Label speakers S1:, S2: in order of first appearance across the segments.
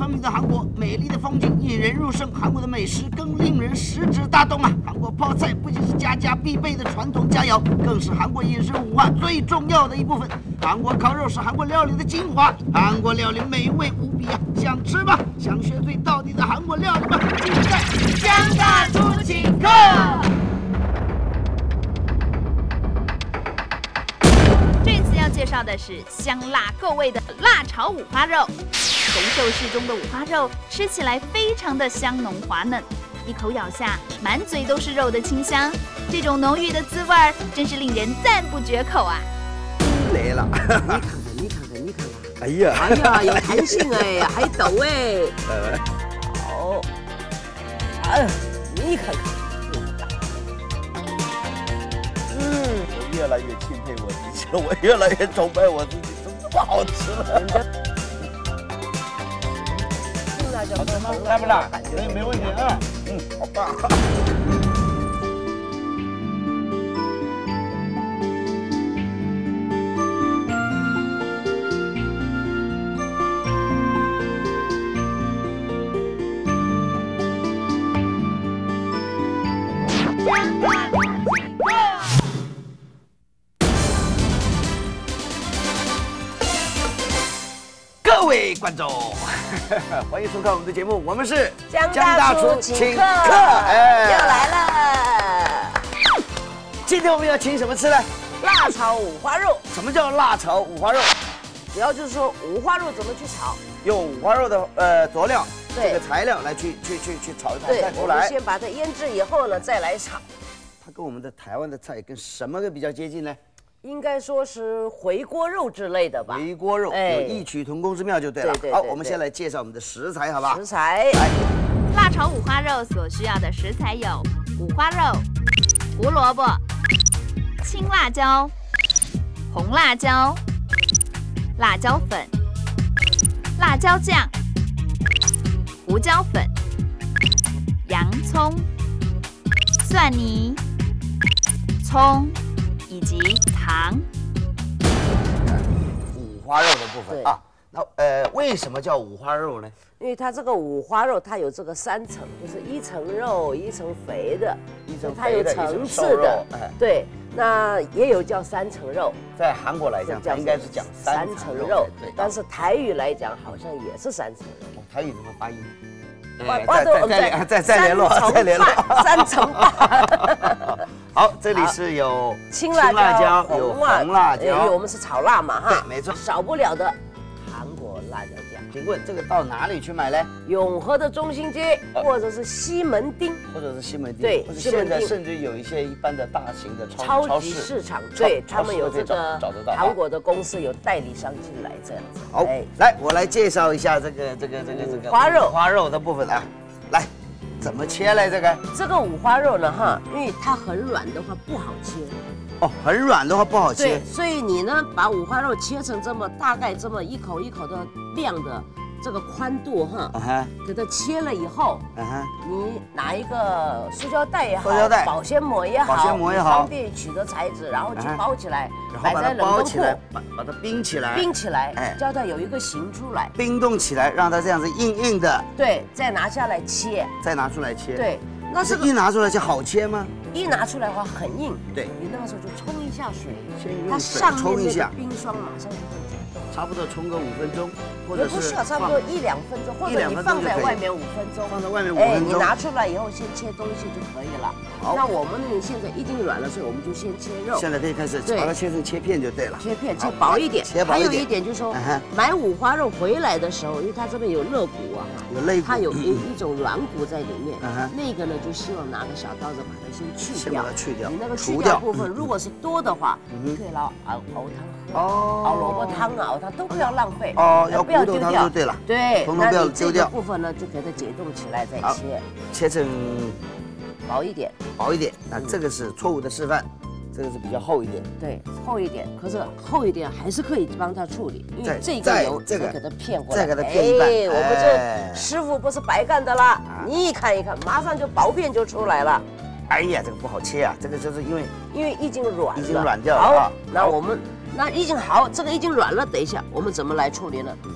S1: 分明的韩国，美丽的风景引人入胜，韩国的美食更令人食指大动啊！韩国泡菜不仅是家家必备的传统佳肴，更是韩国饮食文化最重要的一部分。韩国烤肉是韩国料理的精华，韩国料理美味无比啊！想吃吗？想学最到底的韩国料理吗？尽在江大厨请客。
S2: 这次要介绍的是香辣够味的辣炒五花肉。红寿司中的五花肉吃起来非常的香浓滑嫩，一口咬下，满嘴都是肉的清香。这种浓郁的滋味儿，真是令人赞不绝口啊！
S3: 来了，
S4: 你看看。
S3: 哎呀，
S4: 哎呀，有弹性哎，还抖哎。
S3: 来，
S4: 好，哎，你看看。
S3: 我越来越钦佩我自己了，我越来越崇拜我自己，怎么这么好吃了？
S4: 好吃吗？
S3: 辣不辣？没问题啊。好棒。各位观众，欢迎收看我们的节目，我们是
S4: 江大厨请客，
S3: 哎，
S4: 又来了。
S3: 今天我们要请什么吃呢？
S4: 辣炒五花肉。
S3: 什么叫辣炒五花肉？
S4: 主要就是说五花肉怎么去炒，
S3: 用五花肉的佐料，
S4: 对
S3: 这个材料来去炒一炒
S4: 对，
S3: 菜出来。
S4: 我们先把它腌制以后呢，再来炒。
S3: 它跟我们的台湾的菜跟什么个比较接近呢？
S4: 应该说是回锅肉之类的吧。
S3: 回锅肉有异曲同工之妙就对了。
S4: 对。
S3: 好，我们先来介绍我们的食材，好吧？
S4: 食材。
S2: 辣炒五花肉所需要的食材有五花肉、胡萝卜、青辣椒、红辣椒、辣椒粉、辣椒酱、胡椒粉、洋葱、蒜泥、葱以及糖。
S3: 五花肉的部分啊，那为什么叫五花肉呢？
S4: 因为它这个五花肉，它有这个3层，就是一层肉，一层肥的，它有层次的。对，那也有叫3层肉。
S3: 在韩国来讲，它应该是讲3层肉。对，
S4: 但是台语来讲，好像也是3层肉。
S3: 台语怎么发音？
S4: 再联络，3层半。
S3: 好，这里是有
S4: 青辣椒，
S3: 有红辣椒，
S4: 因为我们是炒辣嘛哈。
S3: 对，没错。
S4: 少不了的韩国辣椒酱。
S3: 请问这个到哪里去买呢？
S4: 永和的中心街，或者是西门町，对，
S3: 现在甚至有一些一般的大型的
S4: 超级市场，对他们有这个韩国的公司有代理商进来这样子。
S3: 好，来我来介绍一下这个五花肉的部分啊，来怎么切嘞？这个
S4: 五花肉呢哈，因为它很软的话不好切。
S3: 哦，很软的话不好切。
S4: 对，所以你呢，把五花肉切成大概这么一口一口的量的这个宽度哈，给它切了以后，你拿一个塑胶袋也好，保鲜膜也好，方便取得材质，然后去包起来，摆在冷冻库，
S3: 把它冰起来，
S4: 叫它有一个形出来，
S3: 冰冻起来，让它这样子硬硬的。
S4: 对，再拿下来切，
S3: 再拿出来切。
S4: 对，
S3: 那是一拿出来就好切吗？
S4: 一拿出来的话很硬，
S3: 对，
S4: 你那个时候就冲一下水，
S3: 它上面那个
S4: 冰霜马上就会解冻，
S3: 差不多冲个5分钟，或者是
S4: 不需要差不多1-2分钟，或者你放在外面5分钟，
S3: 放在外面5分钟，
S4: 你拿出来以后先切东西就可以了。好，那我们呢现在已经软了，所以我们就先切肉。
S3: 现在可以开始把它切成切片就对了，
S4: 切片切薄一点。还有一点就是说，买五花肉回来的时候，因为它这边有肋骨啊，
S3: 有肋骨，
S4: 它有一种软骨在里面，那个呢就希望拿个小刀子把它先去掉。你那个去掉部分，如果是多的话，你可以熬汤喝，熬萝卜汤啊，熬汤都不要浪费
S3: 要不要丢掉就对了。
S4: 对，
S3: 统统不要丢掉。
S4: 部分呢就给它解冻起来再
S3: 切成
S4: 薄一点。
S3: 那这个是错误的示范，这个是比较厚一点。
S4: 对，厚一点，可是厚一点还是可以帮他处理，因为这个油再给它片过来，
S3: 再给它片一半。
S4: 我们这师傅不是白干的啦，你一看一看，马上就薄片就出来了。
S3: 哎呀，这个不好切啊，这个就是因为
S4: 已经软
S3: 掉了。
S4: 好，那我们已经好，这个已经软了。等一下，我们怎么来处理呢？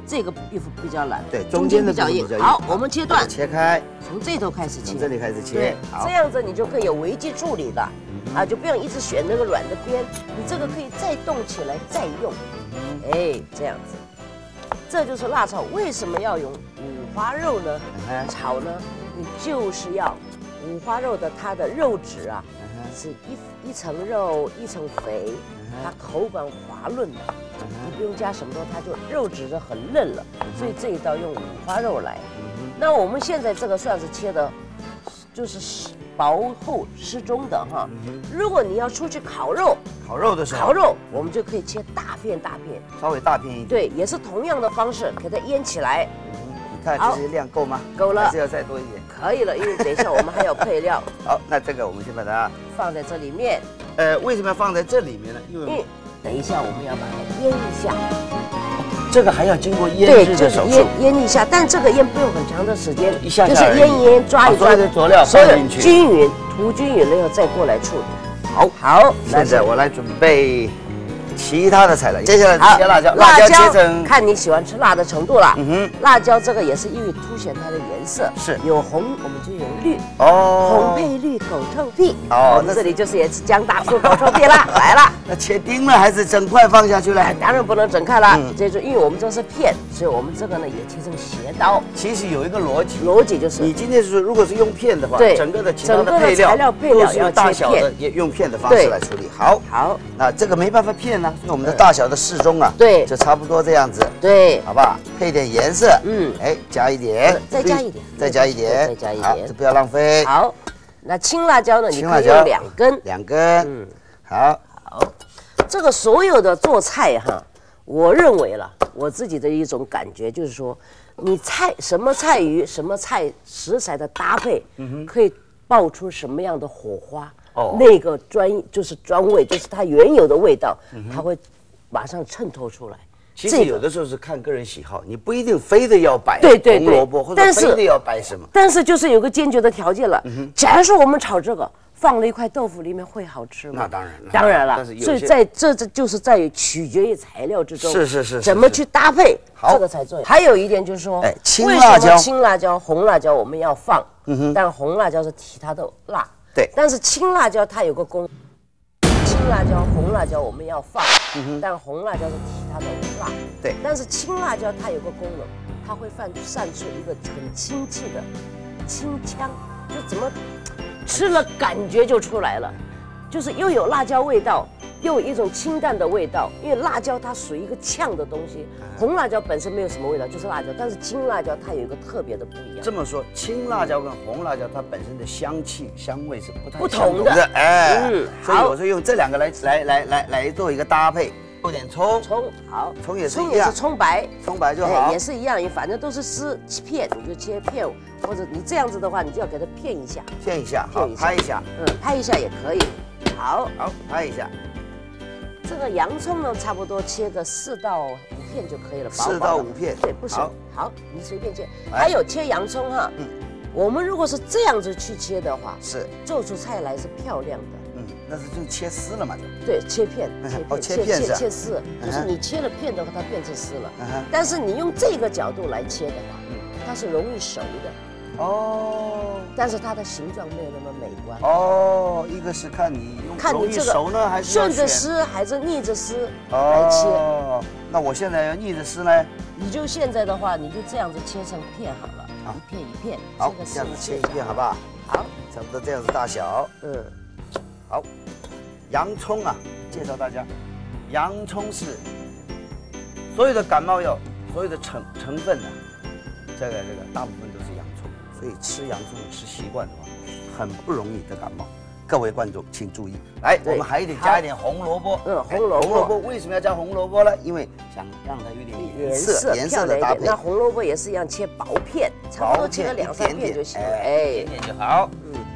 S4: 这个皮肤比较软，
S3: 对，中间的比较硬。
S4: 好，我们切断，
S3: 切开，
S4: 从这头开始切，
S3: 从这里开始切，
S4: 这样子你就可以有危机处理了，啊，就不用一直选那个软的边，你这个可以再动起来再用，哎，这样子，这就是辣炒为什么要用五花肉呢？炒呢，你就是要五花肉的它的肉质啊，是一层肉一层肥，它口感滑润的。你不用加什么多，它就肉质就很嫩了，所以这一道用五花肉来。那我们现在这个算是切的，就是薄厚适中的哈。如果你要出去烤肉
S3: 的时候，
S4: 烤肉我们就可以切大片，
S3: 稍微大片一点。
S4: 对，也是同样的方式给它腌起来。
S3: 你看这些量够吗？
S4: 够了，
S3: 还是要再多一点？
S4: 可以了，因为等一下我们还有配料。
S3: 好，那这个我们先把它
S4: 放在这里面。
S3: 为什么要放在这里面呢？因为
S4: 等一下我们要把它腌一下。
S3: 这个还要经过腌制的手术，
S4: 腌一下，但这个腌不用很长的时间，
S3: 一下
S4: 就是腌抓一抓，
S3: 佐料
S4: 所有均匀，涂均匀了以后再过来处理。好，
S3: 现在我来准备其他的材料，接下来切辣椒，辣椒切成，
S4: 看你喜欢吃辣的程度了。辣椒这个也是因为凸显它的颜色，
S3: 是
S4: 有红我们就有绿，红配绿狗臭屁。那这里就是也是姜大叔狗臭屁啦，来了。
S3: 那切丁了还是整块放下去了？
S4: 当然不能整块了，这就因为我们这是片，所以我们这个呢也切成斜刀。
S3: 其实有一个逻辑
S4: 就是，
S3: 你今天是如果是用片的话，
S4: 对，
S3: 整个的其他的配料
S4: 都
S3: 是大小的，也用片的方式来处理。好，那这个没办法片呢，所以我们的大小的适中啊，
S4: 对，
S3: 就差不多这样子，
S4: 对，
S3: 好不好？配点颜色，加一点，
S4: 再加一点，
S3: 这不要浪费。
S4: 好，那青辣椒呢？你可以用
S3: 2根，好，
S4: 这个所有的做菜哈，我认为了我自己的一种感觉就是说，你什么菜鱼什么菜食材的搭配，可以爆出什么样的火花。那个专味，就是它原有的味道，它会马上衬托出来。
S3: 其实有的时候是看个人喜好，你不一定非得要摆红萝卜，或者非得要摆什么。
S4: 但是就是有个坚决的条件了，假如说我们炒这个，放了一块豆腐，里面会好吃吗？
S3: 那当然了。
S4: 所以在这就是在于取决于材料之中，
S3: 是
S4: 怎么去搭配，这个才重要。还有一点就是说，
S3: 青辣椒、
S4: 青辣椒、红辣椒我们要放，但红辣椒是提它的辣。
S3: 对，
S4: 但是青辣椒它有个功，青辣椒、红辣椒我们要放，但红辣椒是提它的辣。
S3: 对，
S4: 但是青辣椒它有个功能，它会散出一个很清气的清香，就怎么吃了感觉就出来了，就是又有辣椒味道，又有一种清淡的味道。因为辣椒它属于一个呛的东西，红辣椒本身没有什么味道，就是辣椒，但是青辣椒它有一个特别的不一样。
S3: 这么说，青辣椒跟红辣椒它本身的香气、香味是不
S4: 同的。
S3: 所以我说用这2个来做一个搭配。有点葱，
S4: 好，
S3: 葱也是一样，
S4: 葱白
S3: 就好，
S4: 也是一样，反正都是丝片，你就切片，或者你这样子的话，你就要给它片一下，
S3: 好，拍一下，
S4: 拍一下也可以，好，
S3: 拍一下。
S4: 这个洋葱呢，差不多切个4到5片就可以了
S3: ，4到5片，
S4: 对，不少，好，你随便切。还有切洋葱哈，我们如果是这样子去切的话，做出菜来是漂亮的。
S3: 那是就切丝了嘛？
S4: 对，切片，切丝，就是你切了片的话，它变成丝了。但是你用这个角度来切的话，它是容易熟的。但是它的形状没有那么美观。
S3: 一个是看你容易熟呢，还是
S4: 顺着丝还是逆着丝来切？
S3: 那我现在要逆着丝呢？
S4: 你就现在的话，你就这样子切成片好了，一片一片。
S3: 好，这样子切一片，好不好？
S4: 好，
S3: 差不多这样子大小。好，洋葱啊，介绍大家，洋葱是所有的感冒药，所有的成分呢，这个大部分都是洋葱，所以吃洋葱吃习惯的话，很不容易得感冒。各位观众请注意，来，我们还得加一点红萝卜。
S4: 红萝卜
S3: 为什么要加红萝卜呢？因为想让它有点颜色的搭配。
S4: 那红萝卜也是一样，切薄片，差不多切个2、3片就行了，
S3: 一点点就好。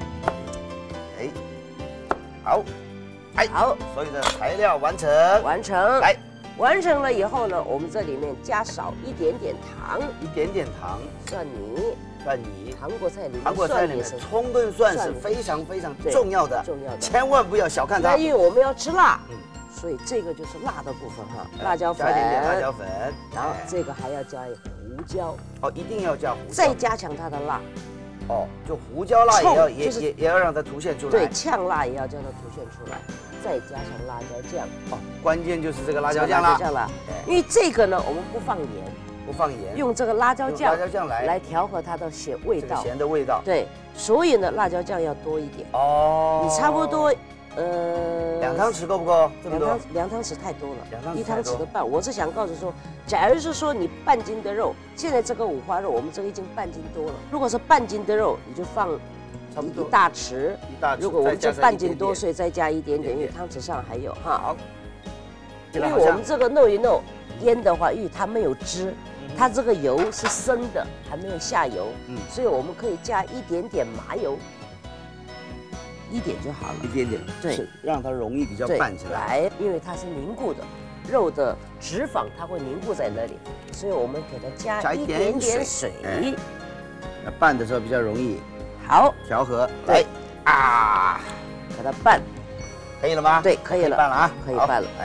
S3: 好，所有的材料完成，来，
S4: 完成了以后呢，我们这里面加少一点点糖，蒜泥，韩国菜里面
S3: 葱跟蒜是非常重要的，千万不要小看它。
S4: 因为我们要吃辣， 所以这个就是辣的部分哈，辣椒粉，
S3: 加一点点辣椒粉，
S4: 然后这个还要加胡椒，
S3: 哦，一定要加胡椒，
S4: 再加强它的辣。
S3: 哦，就胡椒辣也要让它凸显出来，
S4: 对，呛辣也要将它凸显出来，再加上辣椒酱。
S3: 哦，关键就是这个辣椒酱啦，
S4: 因为这个呢，我们不放盐，
S3: 不放盐，
S4: 用这个辣椒酱
S3: 来
S4: 调和它的味道，
S3: 咸的味道。
S4: 对，所以呢，辣椒酱要多一点。
S3: 哦，
S4: 你差不多
S3: 2汤匙够不够？这么多
S4: ？2汤匙太多了，1汤匙的半。我是想告诉说，假如是说你半斤的肉，现在这个五花肉我们这个已经半斤多了。如果是半斤的肉，你就放
S3: 差不多
S4: 1大匙。如果我们这半斤多，所以再加一点点，因为汤匙上还有哈。
S3: 好，
S4: 因为我们这个弄一弄腌的话，因为它没有汁，它这个油是生的，还没有下油，所以我们可以加一点点麻油。1点就好了，
S3: 一点点，对，让它容易比较拌起来。
S4: 因为它是凝固的，肉的脂肪它会凝固在那里，所以我们给它加一点点水，
S3: 那拌的时候比较容易
S4: 好
S3: 调和。
S4: 对
S3: 啊，
S4: 给它拌，
S3: 可以了吗？
S4: 对，可以了，
S3: 拌了啊，
S4: 可以拌了。
S3: 来，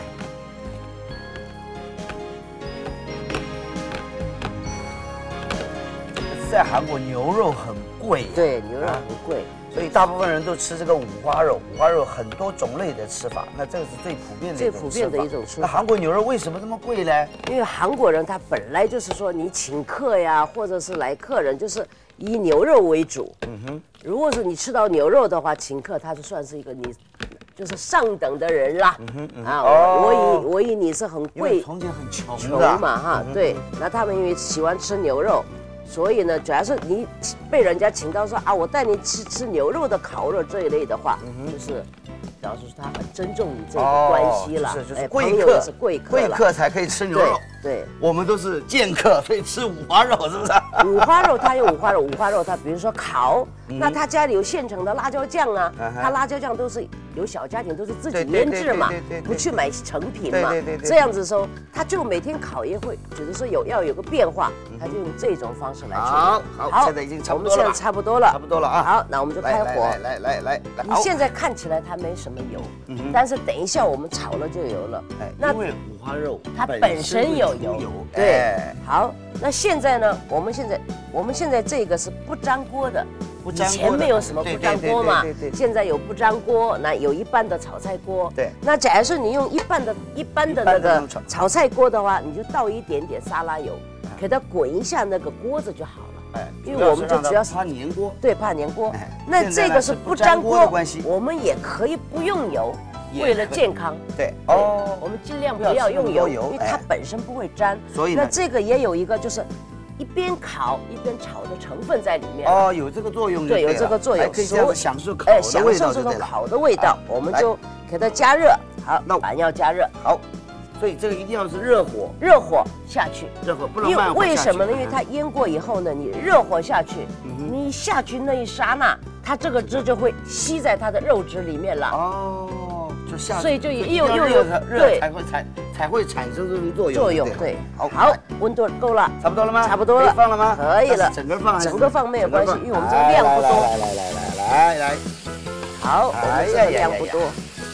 S3: 在韩国牛肉很贵，
S4: 对，牛肉很贵。
S3: 所以大部分人都吃这个五花肉，五花肉很多种类的吃法，那这个是最普遍的一种吃法。那韩国牛肉为什么这么贵呢？
S4: 因为韩国人他本来就是说，你请客呀，或者是来客人，就是以牛肉为主。如果是你吃到牛肉的话，请客他就算是一个你就是上等的人啦。我以你是很贵，
S3: 从前很
S4: 穷嘛哈，对。那他们因为喜欢吃牛肉。所以呢，主要是你被人家请到说啊，我带你吃牛肉的烤肉这一类的话，就是表示他很尊重你这个关系了。
S3: 就是贵客是
S4: 贵客，
S3: 贵客才可以吃牛肉。对，我们都是剑客，所以吃五花肉是不是？
S4: 五花肉它有五花肉，五花肉它比如说烤，那他家里有现成的辣椒酱啊，他辣椒酱都是有小家庭都是自己腌制嘛，不去买成品嘛。这样子说，他就每天烤也会觉得说要有个变化，他就用这种方式来处
S3: 理。好，现在已经差不多了。
S4: 我们现在差不多了，
S3: 差不多了啊。
S4: 好，那我们就开火。
S3: 来，
S4: 你现在看起来它没什么油，但是等一下我们炒了就有了。
S3: 那因为五花肉
S4: 它本身有油，对。好，那现在呢？我们现在这个是不粘锅的，以前没有什么不粘锅嘛，现在有不粘锅，那有一般的炒菜锅。
S3: 对。
S4: 那假如是你用一般的那个炒菜锅的话，你就倒一点点沙拉油，给它滚一下那个锅子就好了。因为我们就主要是
S3: 怕粘锅。
S4: 对，怕粘锅。那这个是不粘锅的关系，我们也可以不用油。为了健康，
S3: 对
S4: 我们尽量不要用油，因为它本身不会粘。
S3: 所以
S4: 那这个也有一个就是一边烤一边炒的成分在里面。
S3: 有这个作用。
S4: 对，有这个作用，
S3: 可以这样享受烤的味道。
S4: 享受这种烤的味道，我们就给它加热。好，那碗要加热。
S3: 好，所以这个一定要是热火，
S4: 热火下去，
S3: 热火不能慢火下去。
S4: 为什么呢？因为它腌过以后呢，你热火下去，你下去那一刹那，它这个汁就会吸在它的肉汁里面了。所以就又有
S3: 对才会产生这种作用。
S4: 对，好，温度够了，
S3: 差不多了吗？
S4: 差不多了，
S3: 放了吗？
S4: 可以了，
S3: 整个放
S4: 没有关系，因为我们这个量不多。
S3: 来，
S4: 好，我们这个量不多。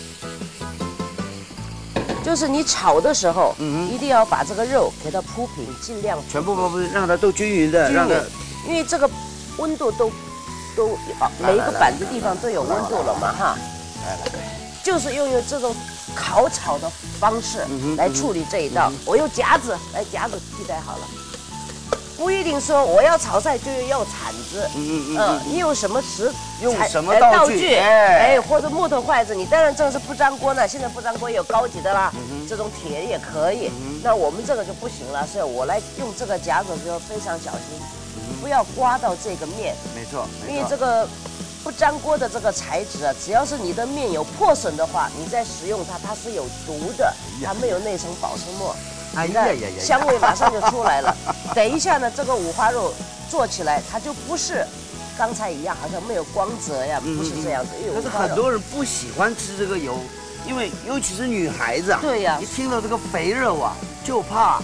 S4: 就是你炒的时候，一定要把这个肉给它铺平，尽量
S3: 全部让它都均匀的，
S4: 因为这个温度都每一个板子地方都有温度了嘛哈。来。就是用这种烤炒的方式来处理这一道。我用夹子替代好了，不一定说我要炒菜就要铲子。你用什么
S3: 用什么道具？
S4: 或者木头筷子。你当然这个是不粘锅呢，现在不粘锅也有高级的啦，这种铁也可以。那我们这个就不行了，所以我来用这个夹子就要非常小心，不要刮到这个面。
S3: 没错，
S4: 因为这个。不粘锅的这个材质啊，只要是你的面有破损的话，你再食用它，它是有毒的，它没有那层保鲜膜，香味马上就出来了。等一下呢，这个五花肉做起来，它就不是刚才一样，好像没有光泽呀，不是这样子。
S3: 但是很多人不喜欢吃这个油，因为尤其是女孩子啊，
S4: 对呀，
S3: 一听到这个肥肉啊，就怕，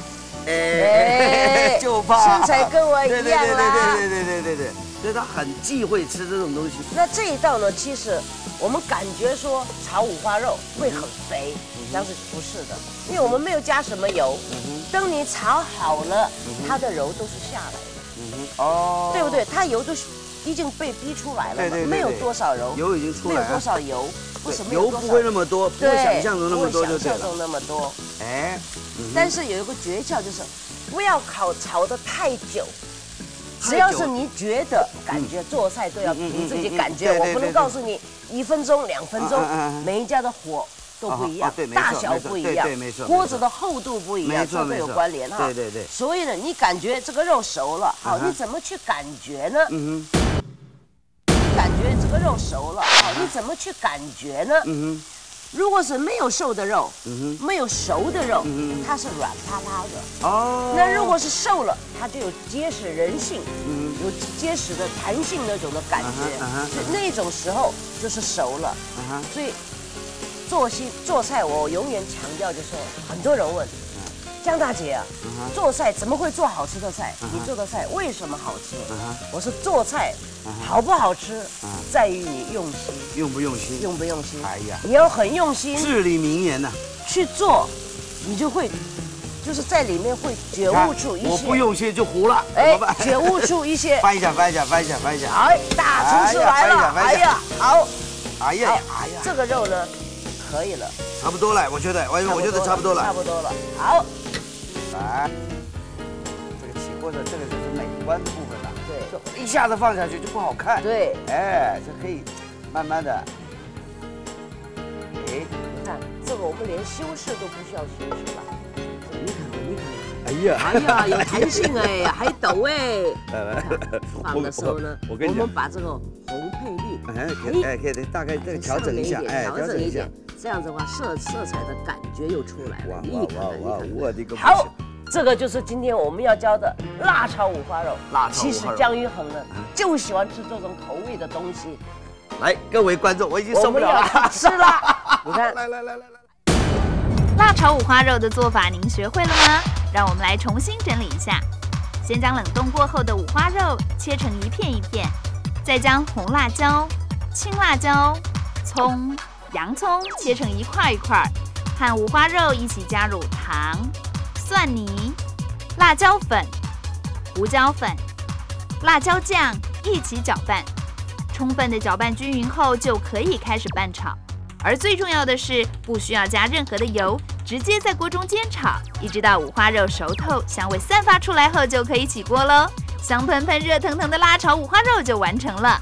S3: 就怕
S4: 身材跟我一样啦。
S3: 对。所以他很忌讳吃这种东西。
S4: 那这一道呢，其实我们感觉说炒五花肉会很肥，但是不是的，因为我们没有加什么油。等你炒好了，它的油都是下来的。哦，对不对？它油都已经被逼出来了，没有多少油，
S3: 油已经出来了，
S4: 没有多少油。为什么
S3: 油不会那么多？不会想象中那么多就对了。
S4: 想象中那么多。哎，但是有一个诀窍就是，不要炒得太久。只要是你觉得感觉做菜都要凭自己感觉，我不能告诉你1分钟、2分钟，每一家的火都不一样，大小不一样，锅子的厚度不一样，这都有关联哈。
S3: 对。
S4: 所以呢，你感觉这个肉熟了，好，你怎么去感觉呢？感觉这个肉熟了，好，你怎么去感觉呢？如果是没有熟的肉，没有熟的肉，它是软趴趴的。哦。那如果是熟了，它就有结实韧性，有结实的弹性那种的感觉，所以那种时候就是熟了。所以做菜，我永远强调就是，很多人问江大姐啊，做菜怎么会做好吃的菜？你做的菜为什么好吃？我是做菜好不好吃，在于你用心，
S3: 用不用心？
S4: 用不用心？
S3: 哎呀，
S4: 你要很用心，
S3: 至理名言呐，
S4: 去做，你就会，就是在里面会觉悟出一些。
S3: 我不用心就糊了，
S4: 哎，觉悟出一些。
S3: 翻一下。
S4: 哎，大厨师来了，哎呀，好，
S3: 哎呀，
S4: 这个肉呢，可以了，
S3: 差不多了，我觉得差不多了，
S4: 好，
S3: 来，这个起锅的这个就是美观的部分了。对，一下子放下去就不好看。
S4: 对，
S3: 哎，这可以慢慢的。
S4: 哎，你看这个我们连修饰都不需要修饰了。你看，哎呀，有弹性哎，还抖哎。放的时候呢，我们把这个红配绿，
S3: 可以大概这个调整一下，
S4: 调整一点，这样子的话色彩的感觉又出来了。你看，
S3: 我的个
S4: 好。这个就是今天我们要教的辣炒五花肉。其实姜育恒呢就喜欢吃这种口味的东西。
S3: 来，各位观众，我已经受不了了，
S4: 吃了。你看，
S3: 来。
S2: 辣炒五花肉的做法您学会了吗？让我们来重新整理一下。先将冷冻过后的五花肉切成一片一片，再将红辣椒、青辣椒、葱、洋葱切成一块一块，和五花肉一起加入糖、蒜泥、辣椒粉、胡椒粉、辣椒酱一起搅拌，充分的搅拌均匀后就可以开始拌炒。而最重要的是，不需要加任何的油，直接在锅中煎炒，一直到五花肉熟透，香味散发出来后就可以起锅喽。香喷喷、热腾腾的辣炒五花肉就完成了。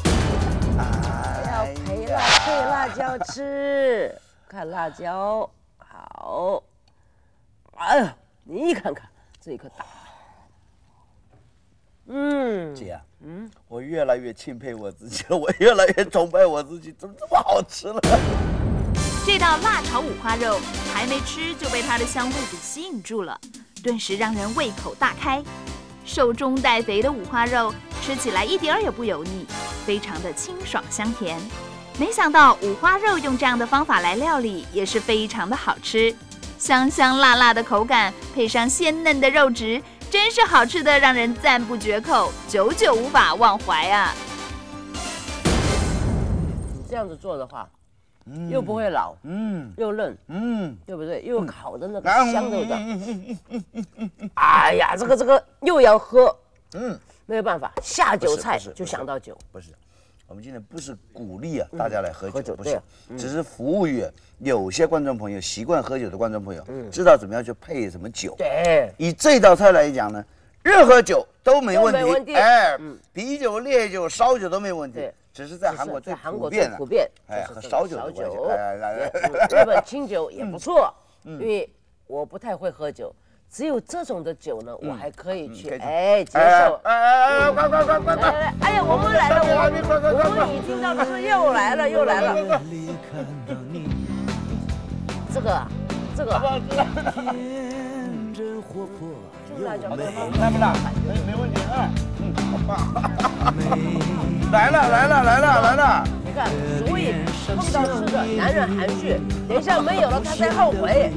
S4: 要配辣椒吃，看辣椒好。哎呀，你看看这一颗大。
S3: 姐，我越来越钦佩我自己了，我越来越崇拜我自己，怎么这么好吃了？
S2: 这道辣炒五花肉还没吃就被它的香味给吸引住了，顿时让人胃口大开。瘦中带肥的五花肉吃起来一点儿也不油腻，非常的清爽香甜。没想到五花肉用这样的方法来料理也是非常的好吃，香香辣辣的口感配上鲜嫩的肉质，真是好吃的让人赞不绝口，久久无法忘怀啊！
S4: 这样子做的话，又不会老，又嫩，对不对？又有烤的那个香的味道。哎呀，这个又要喝，没有办法，下酒菜就想到酒。
S3: 不是，我们今天不是鼓励大家来喝酒，不是，只是服务于有些观众朋友习惯喝酒的观众朋友，知道怎么样去配什么酒。
S4: 对，
S3: 以这道菜来讲呢，任何酒都没问题，哎，啤酒、烈酒、烧酒都没问题。只是在韩国最普遍的，哎，和烧酒的关系。
S4: 日本清酒也不错，因为我不太会喝酒，只有这种的酒呢，我还可以去接受。快！哎呀，我们来了，我们已经到的是又来了。这个，辣椒
S3: 来不辣？没问题啊。来了！
S4: 你看，所以碰到吃的，男人含蓄，等一下没有了他才后悔。